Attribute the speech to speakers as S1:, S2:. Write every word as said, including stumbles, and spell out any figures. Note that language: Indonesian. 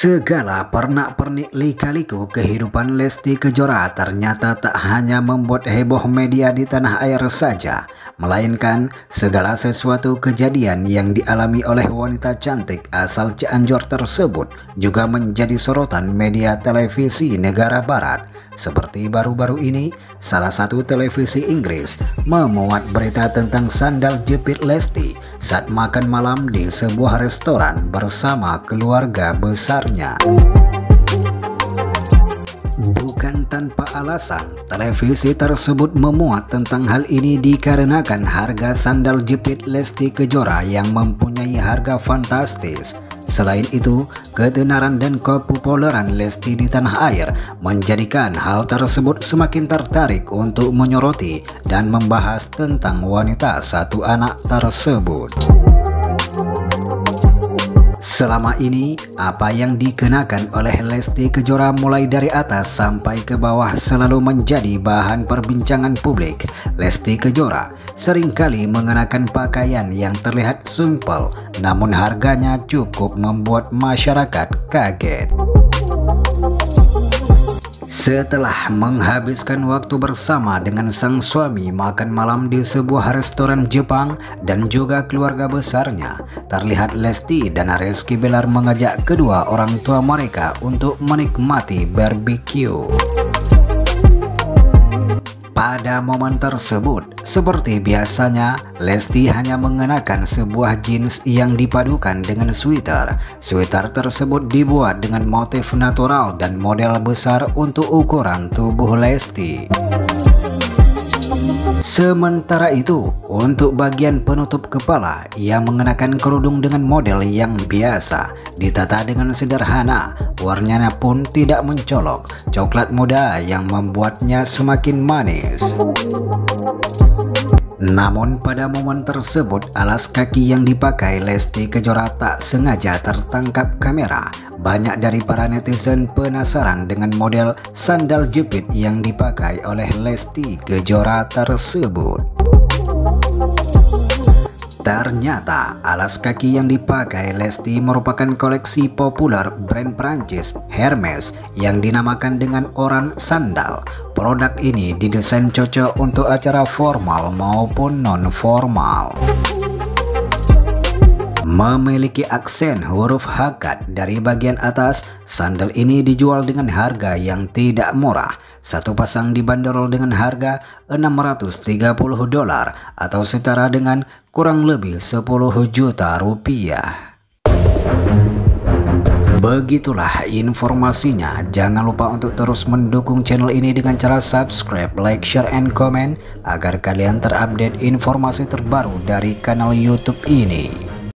S1: Segala pernak-pernik lika-liku kehidupan Lesti Kejora ternyata tak hanya membuat heboh media di tanah air saja, melainkan segala sesuatu kejadian yang dialami oleh wanita cantik asal Cianjur tersebut juga menjadi sorotan media televisi negara barat. Seperti baru-baru ini, salah satu televisi Inggris memuat berita tentang sandal jepit Lesti saat makan malam di sebuah restoran bersama keluarga besarnya. Bukan tanpa alasan, televisi tersebut memuat tentang hal ini dikarenakan harga sandal jepit Lesti Kejora yang mempunyai harga fantastis. Selain itu, ketenaran dan kepopuleran Lesti di tanah air menjadikan hal tersebut semakin tertarik untuk menyoroti dan membahas tentang wanita satu anak tersebut. Selama ini, apa yang dikenakan oleh Lesti Kejora mulai dari atas sampai ke bawah selalu menjadi bahan perbincangan publik. Lesti Kejora seringkali mengenakan pakaian yang terlihat simpel, namun harganya cukup membuat masyarakat kaget. Setelah menghabiskan waktu bersama dengan sang suami makan malam di sebuah restoran Jepang dan juga keluarga besarnya, terlihat Lesti dan Rizky Bilar mengajak kedua orang tua mereka untuk menikmati barbecue. Pada momen tersebut, seperti biasanya, Lesti hanya mengenakan sebuah jeans yang dipadukan dengan sweater. Sweater tersebut dibuat dengan motif natural dan model besar untuk ukuran tubuh Lesti. Sementara itu, untuk bagian penutup kepala, ia mengenakan kerudung dengan model yang biasa, ditata dengan sederhana, warnanya pun tidak mencolok, coklat muda yang membuatnya semakin manis. Namun pada momen tersebut, alas kaki yang dipakai Lesti Kejora tak sengaja tertangkap kamera. Banyak dari para netizen penasaran dengan model sandal jepit yang dipakai oleh Lesti Kejora tersebut. Ternyata alas kaki yang dipakai Lesti merupakan koleksi populer brand Prancis Hermes yang dinamakan dengan Oran Sandal. Produk ini didesain cocok untuk acara formal maupun non-formal. Memiliki aksen huruf hakat dari bagian atas, sandal ini dijual dengan harga yang tidak murah. Satu pasang dibanderol dengan harga enam ratus tiga puluh dolar atau setara dengan kurang lebih sepuluh juta rupiah. Begitulah informasinya. Jangan lupa untuk terus mendukung channel ini dengan cara subscribe, like, share, and comment agar kalian terupdate informasi terbaru dari kanal YouTube ini.